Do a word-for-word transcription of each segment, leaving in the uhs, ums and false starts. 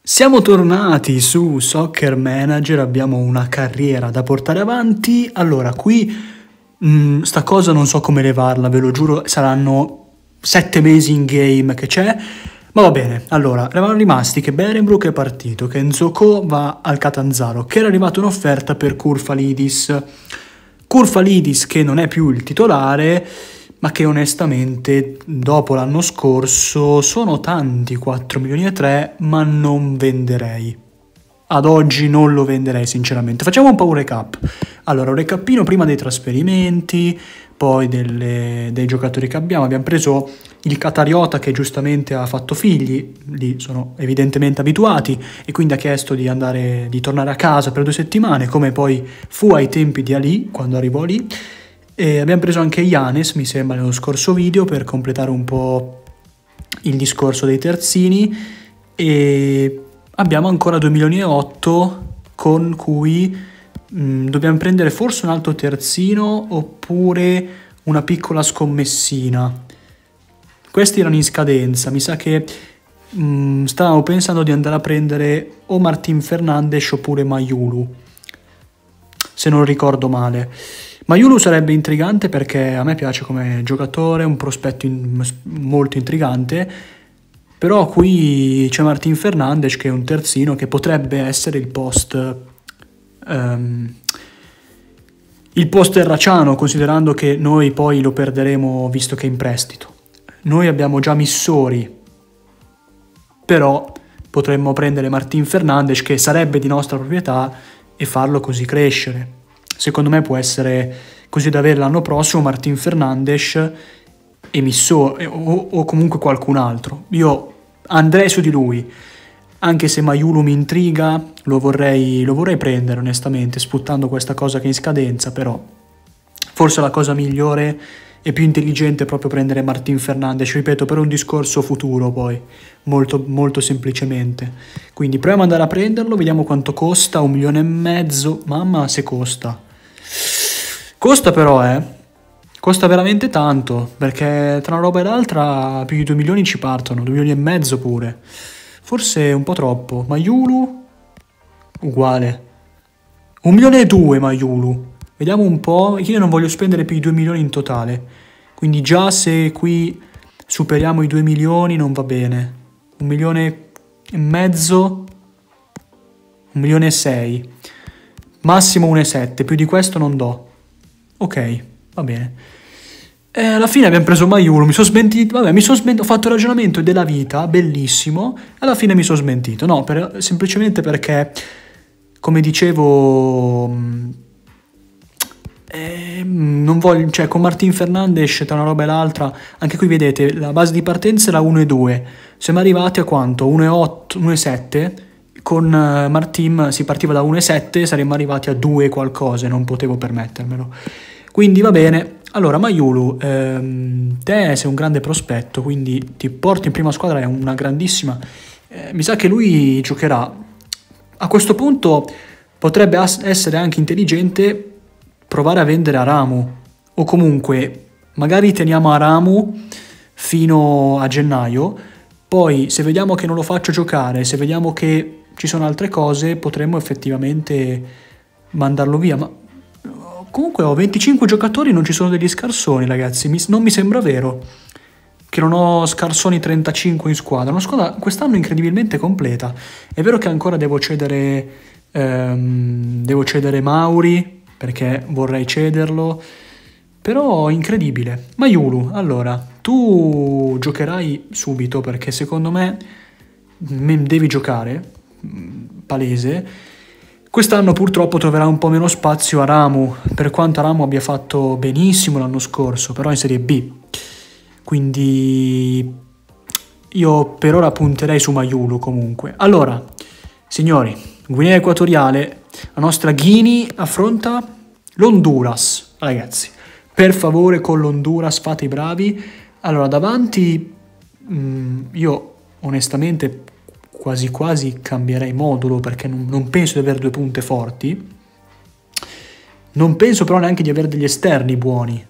Siamo tornati su Soccer Manager, abbiamo una carriera da portare avanti. Allora, qui mh, sta cosa non so come levarla, ve lo giuro, saranno sette mesi in game che c'è, ma va bene. Allora, eravamo rimasti che Berenbrook è partito, che Nzoko va al Catanzaro, che era arrivata un'offerta per Kurfalidis. Kurfalidis che non è più il titolare, ma che onestamente dopo l'anno scorso sono tanti, quattro milioni e tre, ma non venderei. Ad oggi non lo venderei sinceramente. Facciamo un po' un recap. Allora, un recapino prima dei trasferimenti, poi delle, dei giocatori che abbiamo. Abbiamo preso il Qatariota che giustamente ha fatto figli, lì sono evidentemente abituati e quindi ha chiesto di andare, di tornare a casa per due settimane, come poi fu ai tempi di Ali quando arrivò lì. E abbiamo preso anche Yanes, mi sembra, nello scorso video per completare un po' il discorso dei terzini, e abbiamo ancora due milioni e otto con cui mh, dobbiamo prendere forse un altro terzino oppure una piccola scommessina. Questi erano in scadenza, mi sa che mh, stavamo pensando di andare a prendere o Martin Fernandes oppure Mayulu, se non ricordo male. Mayulu sarebbe intrigante perché a me piace come giocatore, un prospetto in, molto intrigante, però qui c'è Martin Fernandes che è un terzino che potrebbe essere il post um, il post Terracciano, considerando che noi poi lo perderemo visto che è in prestito. Noi abbiamo già Missori, però potremmo prendere Martin Fernandes che sarebbe di nostra proprietà e farlo così crescere. Secondo me può essere così da avere l'anno prossimo Martin Fernandes e Missori o, o comunque qualcun altro. Io andrei su di lui, anche se Mayulu mi intriga, lo vorrei, lo vorrei prendere onestamente, sputtando questa cosa che è in scadenza, però forse la cosa migliore e più intelligente è proprio prendere Martin Fernandes, ripeto, per un discorso futuro poi, molto, molto semplicemente. Quindi proviamo ad andare a prenderlo, vediamo quanto costa, un milione e mezzo, mamma se costa. Costa però, eh, costa veramente tanto, perché tra una roba e l'altra più di due milioni ci partono, due milioni e mezzo pure. Forse un po' troppo. Mayulu, uguale. Un milione e due Mayulu. Vediamo un po', io non voglio spendere più di due milioni in totale, quindi già se qui superiamo i due milioni non va bene. Un milione e mezzo, un milione e sei, massimo un e sette, più di questo non do. Ok, va bene. E alla fine abbiamo preso Mayulu, mi sono smentito, vabbè, mi sono smentito, ho fatto il ragionamento della vita, bellissimo, alla fine mi sono smentito, no, per, semplicemente perché, come dicevo... Eh, non voglio, cioè con Martin Fernandes tra una roba e l'altra, anche qui vedete la base di partenza era uno e due, siamo arrivati a quanto? uno e otto, uno e sette, con uh, Martin si partiva da uno e sette, saremmo arrivati a due qualcosa e non potevo permettermelo, quindi va bene. Allora Mayulu, ehm, te sei un grande prospetto, quindi ti porti in prima squadra, è una grandissima, eh, mi sa che lui giocherà, a questo punto potrebbe essere anche intelligente provare a vendere Aramu, o comunque magari teniamo Aramu fino a gennaio, poi se vediamo che non lo faccio giocare, se vediamo che ci sono altre cose, potremmo effettivamente mandarlo via. Ma comunque ho venticinque giocatori, non ci sono degli scarsoni, ragazzi, mi, non mi sembra vero che non ho scarsoni trentacinque in squadra, una squadra quest'anno incredibilmente completa. È vero che ancora devo cedere ehm, devo cedere Mauri, perché vorrei cederlo, però incredibile. Mayulu, allora, tu giocherai subito perché secondo me devi giocare, palese. Quest'anno purtroppo troverà un po' meno spazio Aramu, per quanto Aramu abbia fatto benissimo l'anno scorso, però in Serie B. Quindi io per ora punterei su Mayulu comunque. Allora, signori, Guinea Equatoriale, la nostra Guinea affronta l'Honduras, ragazzi, per favore con l'Honduras fate i bravi. Allora davanti mh, io onestamente quasi quasi cambierei modulo perché non, non penso di avere due punte forti, non penso però neanche di avere degli esterni buoni,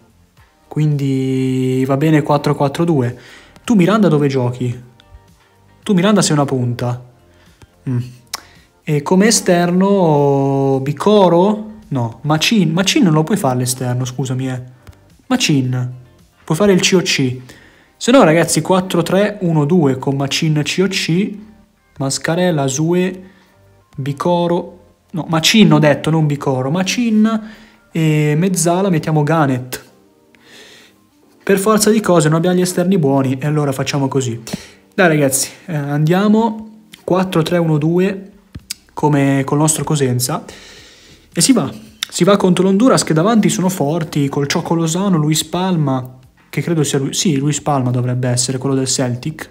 quindi va bene quattro quattro due. Tu Miranda dove giochi? Tu Miranda sei una punta. Mm. E come esterno Bicoro? No, Macin. Macin non lo puoi fare all'esterno, scusami, eh. Macin. Puoi fare il C O C. Se no, ragazzi, quattro tre uno due con Macin C O C, Mascarella, Asue, Bicoro. No, Macin ho detto, non Bicoro. Macin e mezzala mettiamo Ganet. Per forza di cose non abbiamo gli esterni buoni e allora facciamo così. Dai ragazzi, eh, andiamo quattro tre uno due come col nostro Cosenza e si va. Si va contro l'Honduras che davanti sono forti, col Ciocco Lozano, Luis Palma, che credo sia lui, sì, Luis Palma dovrebbe essere quello del Celtic.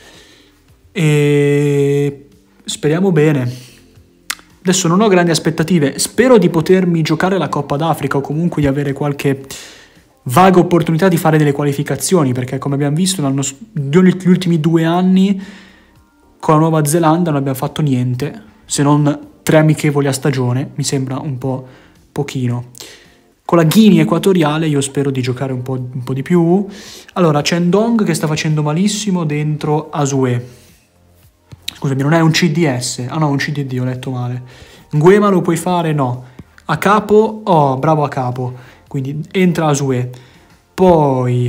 E speriamo bene. Adesso non ho grandi aspettative, spero di potermi giocare la Coppa d'Africa o comunque di avere qualche vaga opportunità di fare delle qualificazioni, perché come abbiamo visto negli ultimi due anni con la Nuova Zelanda non abbiamo fatto niente, se non tre amichevoli a stagione, mi sembra un po' pochino. Con la Guinea Equatoriale io spero di giocare un po', un po' di più. Allora c'è Ndong che sta facendo malissimo dentro Asue, scusami, non è un C D S, ah no, un C D D, ho letto male. Nguema lo puoi fare? No. A capo? Oh, bravo a capo. Quindi entra Asue. Poi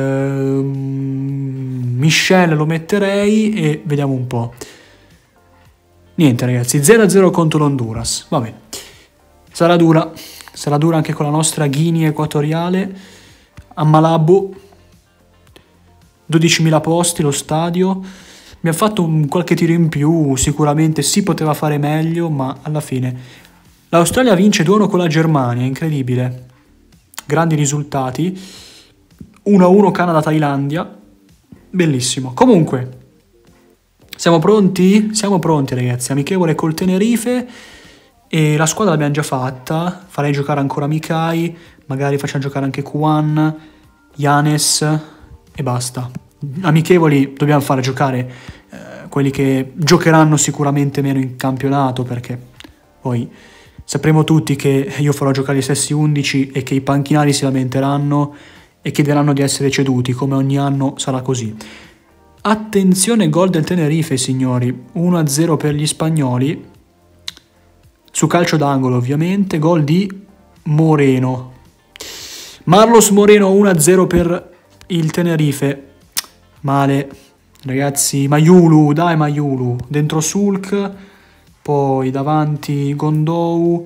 ehm, Michel lo metterei e vediamo un po'. Niente ragazzi, zero a zero contro l'Honduras. Va bene. Sarà dura. Sarà dura anche con la nostra Guinea Equatoriale. A Malabo. dodicimila posti lo stadio. Mi ha fatto un qualche tiro in più. Sicuramente si poteva fare meglio, ma alla fine l'Australia vince due a uno con la Germania. Incredibile. Grandi risultati, uno a uno Canada-Thailandia, bellissimo. Comunque, siamo pronti? Siamo pronti ragazzi, amichevole col Tenerife e la squadra l'abbiamo già fatta, farei giocare ancora Mikai, magari facciamo giocare anche Kwan, Yanes e basta. Amichevoli dobbiamo fare giocare eh, quelli che giocheranno sicuramente meno in campionato, perché poi sapremo tutti che io farò giocare i stessi undici e che i panchinari si lamenteranno e chiederanno di essere ceduti, come ogni anno sarà così. Attenzione, gol del Tenerife, signori, uno a zero per gli spagnoli, su calcio d'angolo ovviamente, gol di Moreno. Marlos Moreno uno a zero per il Tenerife, male, ragazzi, Mayulu, dai Mayulu, dentro Sulk. Poi davanti Gondou,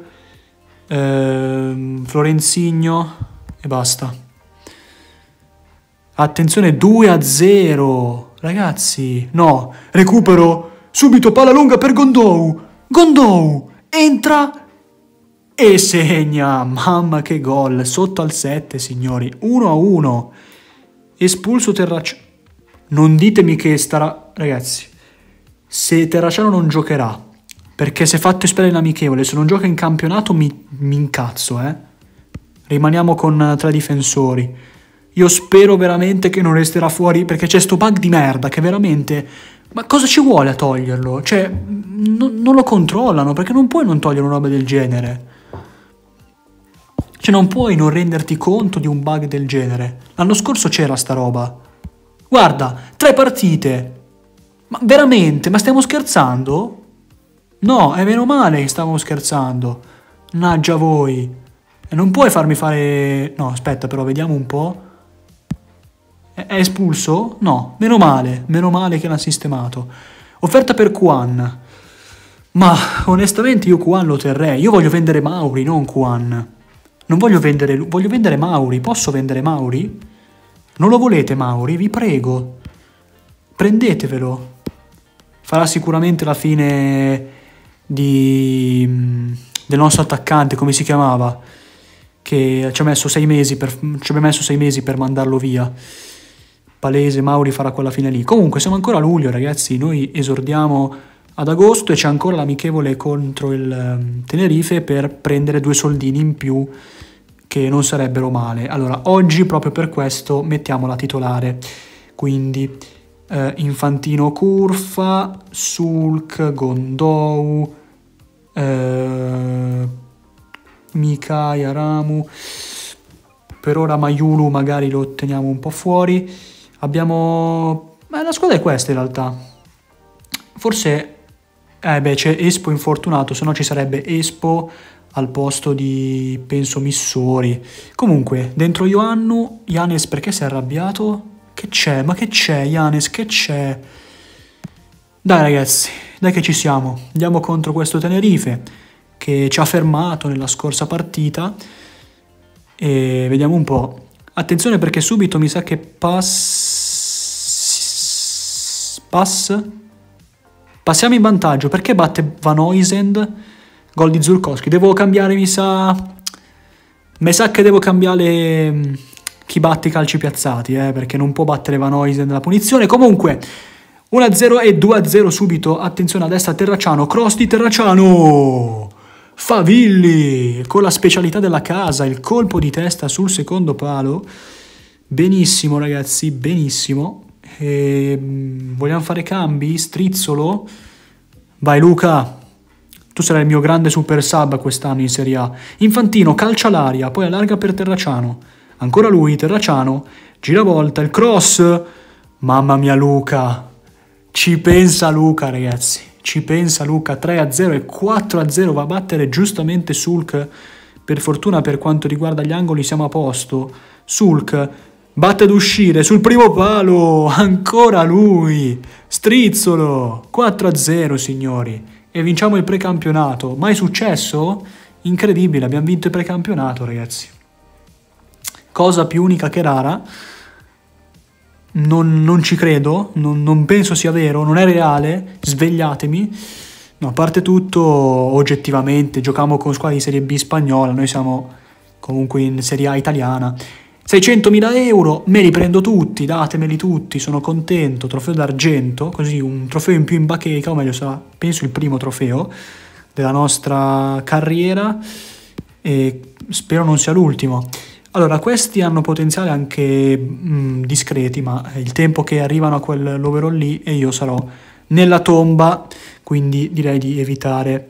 ehm, Florenzigno e basta. Attenzione, due a zero. Ragazzi, no, recupero, subito palla lunga per Gondou. Gondou entra e segna. Mamma che gol, sotto al sette signori, uno a uno. Espulso Terracciano. Non ditemi che starà, ragazzi, se Terracciano non giocherà, perché se fatto espellere in amichevole, se non gioca in campionato mi, mi incazzo, eh. Rimaniamo con tre difensori. Io spero veramente che non resterà fuori, perché c'è sto bug di merda che veramente... Ma cosa ci vuole a toglierlo? Cioè, n- non lo controllano, perché non puoi non togliere una roba del genere. Cioè, non puoi non renderti conto di un bug del genere. L'anno scorso c'era sta roba. Guarda, tre partite. Ma veramente? Ma stiamo scherzando? No, è meno male che stavamo scherzando. Naggia voi. E non puoi farmi fare... No, aspetta, però vediamo un po'. È, è espulso? No, meno male. Meno male che l'ha sistemato. Offerta per Kwan. Ma onestamente io Kwan lo terrei. Io voglio vendere Mauri, non Kwan. Non voglio vendere... Voglio vendere Mauri. Posso vendere Mauri? Non lo volete Mauri? Vi prego. Prendetevelo. Farà sicuramente la fine... Di, del nostro attaccante, come si chiamava, che ci ha messo sei mesi per, ci abbiamo messo sei mesi per mandarlo via. Palese, Mauri farà quella fine lì. Comunque siamo ancora a luglio ragazzi, noi esordiamo ad agosto e c'è ancora l'amichevole contro il um, Tenerife per prendere due soldini in più che non sarebbero male. Allora oggi proprio per questo mettiamo la titolare, quindi eh, Infantino Curfa, Sulk, Gondou, eh, Mikai, Aramu. Per ora Mayulu magari lo teniamo un po' fuori. Abbiamo... Ma la squadra è questa in realtà. Forse Eh beh, c'è Espo infortunato, se no ci sarebbe Espo al posto di, penso, Missori. Comunque, dentro Ioannu, Yanes perché si è arrabbiato? Che c'è? Ma che c'è, Yanes? Che c'è? Dai ragazzi, dai che ci siamo. Andiamo contro questo Tenerife che ci ha fermato nella scorsa partita e vediamo un po'. Attenzione perché subito mi sa che pass... Pass... Passiamo in vantaggio. Perché batte Van Oysend? Gol di Zurkowski. Devo cambiare, mi sa... Mi sa che devo cambiare chi batte i calci piazzati, eh, perché non può battere Van Oysend la punizione. Comunque, uno a zero e due a zero subito. Attenzione a destra Terracciano. Cross di Terracciano. Favilli con la specialità della casa. Il colpo di testa sul secondo palo. Benissimo, ragazzi, benissimo. E, vogliamo fare cambi? Strizzolo? Vai Luca, tu sarai il mio grande super sub quest'anno in Serie A. Infantino calcia l'aria, poi allarga per Terracciano, ancora lui, Terracciano, giravolta, il cross, mamma mia Luca, ci pensa Luca ragazzi, ci pensa Luca. Tre a zero e quattro a zero va a battere giustamente Sulk. Per fortuna per quanto riguarda gli angoli siamo a posto. Sulk batte ad uscire sul primo palo, ancora lui, Strizzolo, quattro a zero signori, e vinciamo il precampionato. Mai successo? Incredibile, abbiamo vinto il precampionato ragazzi. Cosa più unica che rara, non, non ci credo, non, non penso sia vero, non è reale, svegliatemi. No, a parte tutto, oggettivamente, giochiamo con squadre di Serie B spagnola, noi siamo comunque in Serie A italiana. seicentomila euro, me li prendo tutti, datemeli tutti, sono contento. Trofeo d'argento, così un trofeo in più in bacheca, o meglio sarà penso il primo trofeo della nostra carriera e spero non sia l'ultimo. Allora, questi hanno potenziale anche mh, discreti, ma è il tempo che arrivano a quell'overall lì e io sarò nella tomba, quindi direi di evitare.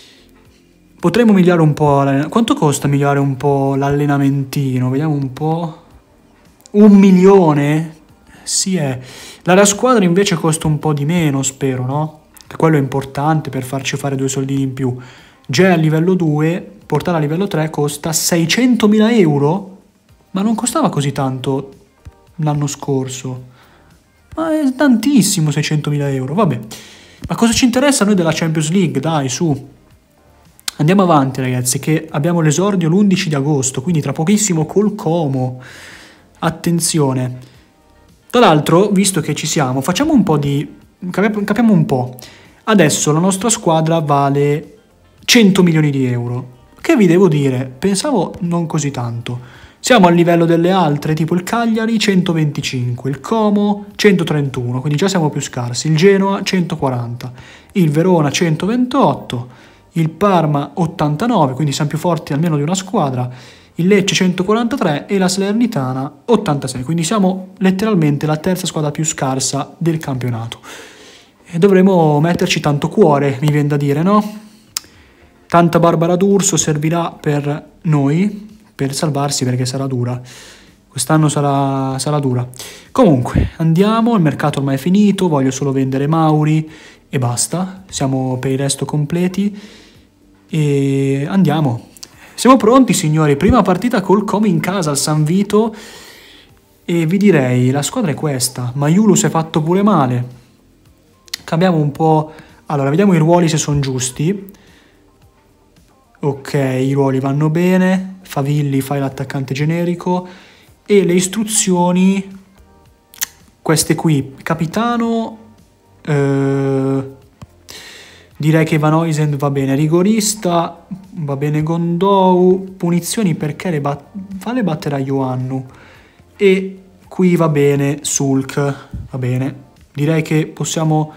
Potremmo migliorare un po'. Quanto costa migliorare un po' l'allenamentino? Vediamo un po'. Un milione? Sì, è. La squadra invece costa un po' di meno, spero, no? Che quello è importante per farci fare due soldini in più. Già a livello due, portare a livello tre costa seicentomila euro? Ma non costava così tanto l'anno scorso. Ma è tantissimo seicentomila euro, vabbè. Ma cosa ci interessa a noi della Champions League? Dai, su. Andiamo avanti ragazzi, che abbiamo l'esordio l'undici di agosto, quindi tra pochissimo col Como. Attenzione. Tra l'altro, visto che ci siamo, facciamo un po' di... capiamo un po'. Adesso la nostra squadra vale cento milioni di euro. Che vi devo dire? Pensavo non così tanto. Siamo al livello delle altre, tipo il Cagliari centoventicinque, il Como centotrentuno, quindi già siamo più scarsi. Il Genoa centoquaranta, il Verona centoventotto, il Parma ottantanove, quindi siamo più forti almeno di una squadra, il Lecce centoquarantatré e la Salernitana ottantasei, quindi siamo letteralmente la terza squadra più scarsa del campionato. E dovremo metterci tanto cuore, mi viene da dire, no? Tanta Barbara d'Urso servirà per noi, per salvarsi, perché sarà dura. Quest'anno sarà, sarà dura. Comunque, andiamo, il mercato ormai è finito, voglio solo vendere Mauri e basta, siamo per il resto completi e andiamo. Siamo pronti signori, prima partita col Como in casa al San Vito e vi direi, la squadra è questa, Maiulu si è fatto pure male, cambiamo un po', allora vediamo i ruoli se sono giusti, ok, i ruoli vanno bene, Favilli fai l'attaccante generico e le istruzioni, queste qui, capitano. Uh, direi che Van Oysend va bene, rigorista va bene, Gondou, punizioni perché le bat fa le battere a Ioannu e qui va bene Sulk, va bene, direi che possiamo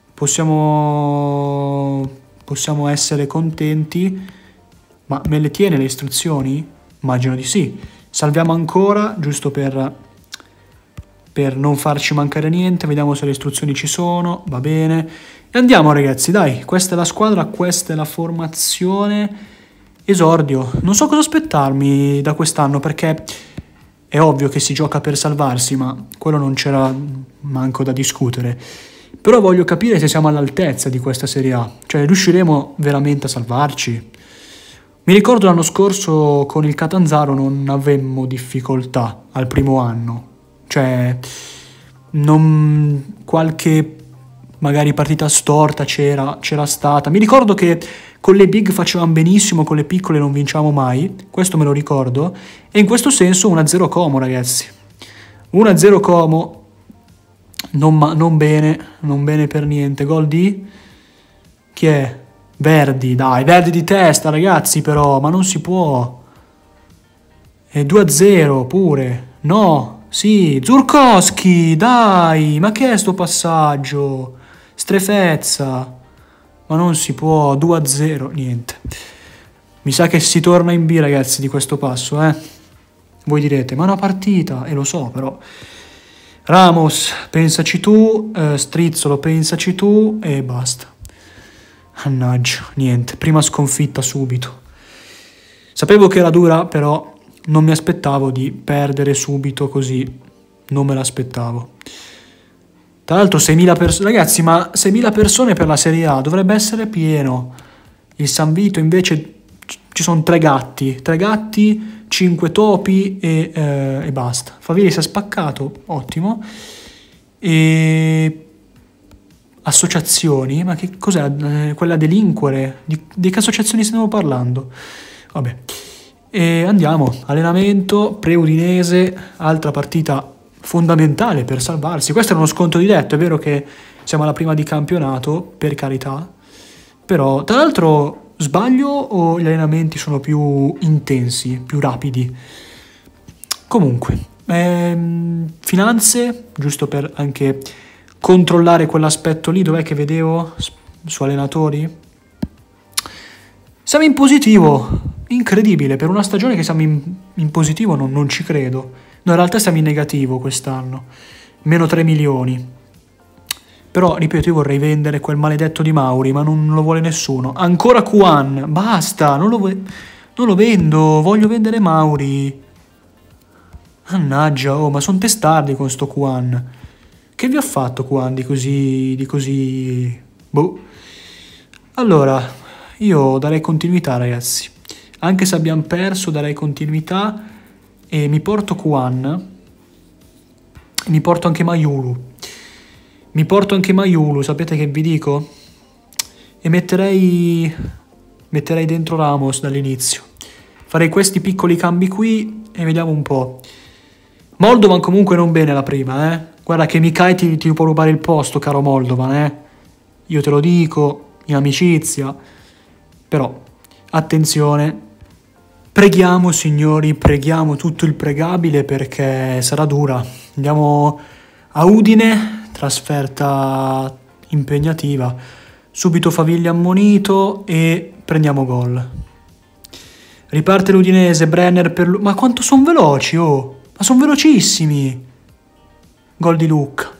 possiamo possiamo essere contenti. Ma me le tiene le istruzioni? Immagino di sì. Salviamo ancora giusto per per non farci mancare niente, vediamo se le istruzioni ci sono, va bene. E andiamo ragazzi, dai, questa è la squadra, questa è la formazione. Esordio, non so cosa aspettarmi da quest'anno perché è ovvio che si gioca per salvarsi, ma quello non c'era manco da discutere. Però voglio capire se siamo all'altezza di questa Serie A, cioè riusciremo veramente a salvarci. Mi ricordo l'anno scorso con il Catanzaro non avemmo difficoltà al primo anno, cioè non, qualche magari partita storta c'era, c'era stata. Mi ricordo che con le big facevamo benissimo, con le piccole non vinciamo mai, questo me lo ricordo, e in questo senso uno a zero Como, ragazzi. uno a zero Como, non, non bene, non bene per niente. Gol di... chi è? Verdi, dai, Verdi di testa, ragazzi, però, ma non si può. E due a zero pure, no, sì, Zurkowski, dai, ma che è sto passaggio? Strefezza, ma non si può, due a zero, niente. Mi sa che si torna in B, ragazzi, di questo passo, eh. Voi direte, ma è una partita, e lo so, però. Ramos, pensaci tu, eh, Strizzolo, pensaci tu, e basta. Mannaggia, niente, prima sconfitta subito. Sapevo che era dura, però non mi aspettavo di perdere subito così, non me l'aspettavo. Tra l'altro seimila persone, ragazzi, ma seimila persone per la Serie A, dovrebbe essere pieno. Il San Vito invece ci sono tre gatti, tre gatti, cinque topi e, eh, e basta. Favilli si è spaccato, ottimo. E... associazioni, ma che cos'è? Eh, quella delinquere? Di, di che associazioni stiamo parlando? Vabbè. E andiamo, allenamento, pre-Udinese, altra partita fondamentale per salvarsi. Questo è uno sconto diretto, è vero che siamo alla prima di campionato, per carità, però tra l'altro sbaglio o gli allenamenti sono più intensi, più rapidi? Comunque, ehm, finanze, giusto per anche controllare quell'aspetto lì, dov'è che vedevo su allenatori? Siamo in positivo, incredibile, per una stagione che siamo in, in positivo non, non ci credo. No, in realtà siamo in negativo quest'anno, meno tre milioni. Però, ripeto, io vorrei vendere quel maledetto di Mauri, ma non lo vuole nessuno. Ancora Kuan, basta, non lo, non lo vendo, voglio vendere Mauri. Mannaggia, oh, ma sono testardi con sto Kuan. Che vi ha fatto Kuan di così, di così... boh. Allora, io darei continuità, ragazzi. Anche se abbiamo perso, darei continuità e mi porto Kuan. E mi porto anche Maiulu. Mi porto anche Maiulu, sapete che vi dico? E metterei... metterei dentro Ramos dall'inizio. Farei questi piccoli cambi qui e vediamo un po'. Moldovan comunque non bene la prima, eh. Guarda che Mikai ti, ti può rubare il posto, caro Moldovan, eh. Io te lo dico, in amicizia. Però, attenzione. Preghiamo, signori, preghiamo tutto il pregabile perché sarà dura. Andiamo a Udine, trasferta impegnativa. Subito Faviglia ammonito e prendiamo gol. Riparte l'Udinese, Brenner per... ma quanto sono veloci, oh! Ma sono velocissimi! Gol di Lucca.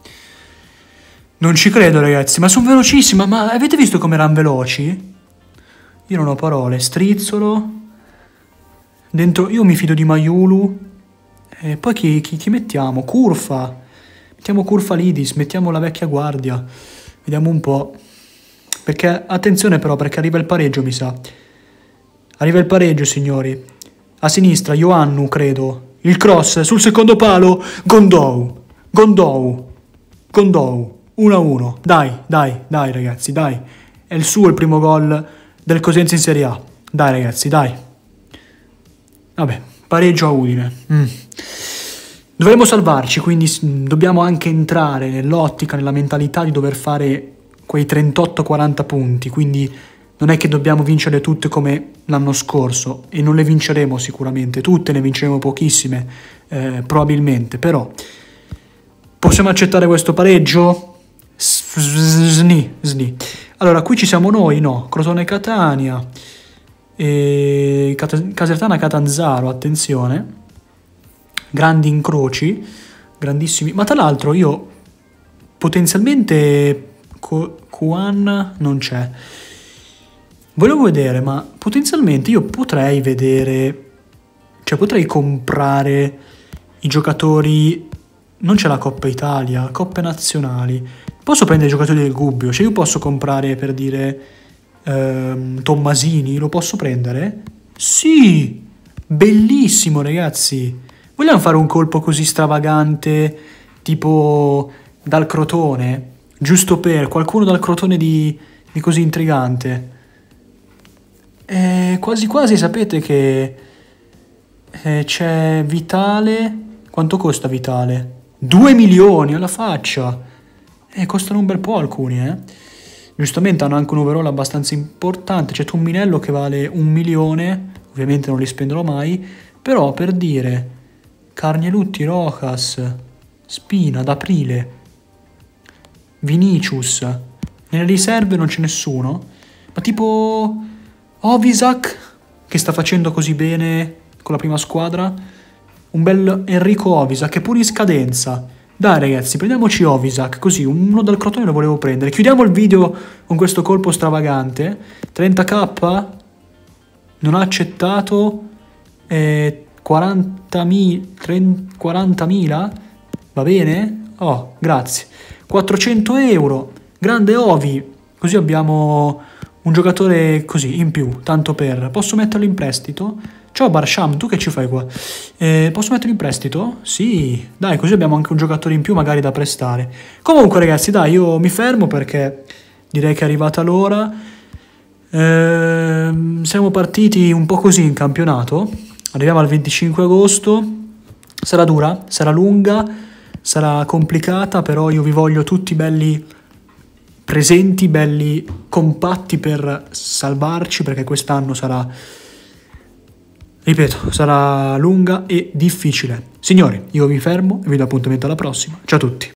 Non ci credo, ragazzi, ma sono velocissimi. Ma avete visto come erano veloci? Io non ho parole. Strizzolo. Dentro, io mi fido di Maiulu. E poi chi, chi, chi mettiamo? Curfa. Mettiamo Curfa Lidis, mettiamo la vecchia guardia. Vediamo un po'. Perché, attenzione però, perché arriva il pareggio, mi sa. Arriva il pareggio, signori. A sinistra, Ioannu, credo. Il cross sul secondo palo. Gondou. Gondou. Gondou. uno a uno. Dai, dai, dai, ragazzi, dai. È il suo il primo gol del Cosenza in Serie A. Dai, ragazzi, dai. Vabbè, pareggio a Udine. Mm. Dovremmo salvarci, quindi dobbiamo anche entrare nell'ottica, nella mentalità di dover fare quei trentotto quaranta punti, quindi non è che dobbiamo vincere tutte come l'anno scorso, e non le vinceremo sicuramente tutte, ne vinceremo pochissime, eh, probabilmente, però possiamo accettare questo pareggio? Sni, sni. Allora, qui ci siamo noi, no? Crotone Catania, e Casertana Catanzaro, attenzione. Grandi incroci, grandissimi. Ma tra l'altro io potenzialmente Kuan non c'è. Volevo vedere, ma potenzialmente io potrei vedere, cioè potrei comprare i giocatori, non c'è la Coppa Italia, Coppe Nazionali. Posso prendere i giocatori del Gubbio? Cioè io posso comprare, per dire, ehm, Tommasini, lo posso prendere? Sì! Bellissimo, ragazzi! Vogliamo fare un colpo così stravagante, tipo dal Crotone? Giusto per qualcuno dal Crotone di, di così intrigante. E quasi quasi sapete che eh, c'è Vitale. Quanto costa Vitale? due milioni alla faccia! Eh, costano un bel po' alcuni, eh. Giustamente hanno anche un overall abbastanza importante. C'è Tumminello che vale un milione. Ovviamente non li spenderò mai. Però per dire Carnielutti, Rojas, Spina, D'Aprile, Vinicius. Nelle riserve non c'è nessuno. Ma tipo Ovisac, che sta facendo così bene con la prima squadra. Un bel Enrico Ovisac, che è pure in scadenza. Dai ragazzi, prendiamoci Ovisac, così uno dal Crotone lo volevo prendere. Chiudiamo il video con questo colpo stravagante. trenta k, non ha accettato, eh, quarantamila, va bene? Oh, grazie. quattrocento euro, grande Ovi, così abbiamo un giocatore così in più, tanto per... Posso metterlo in prestito? Ciao Barsham, tu che ci fai qua? Eh, posso metterlo in prestito? Sì, dai, così abbiamo anche un giocatore in più magari da prestare. Comunque ragazzi, dai, io mi fermo perché direi che è arrivata l'ora. Eh, siamo partiti un po' così in campionato. Arriviamo al venticinque agosto. Sarà dura, sarà lunga, sarà complicata, però io vi voglio tutti belli presenti, belli compatti per salvarci, perché quest'anno sarà... Ripeto, sarà lunga e difficile. Signori, io vi fermo e vi do appuntamento alla prossima. Ciao a tutti.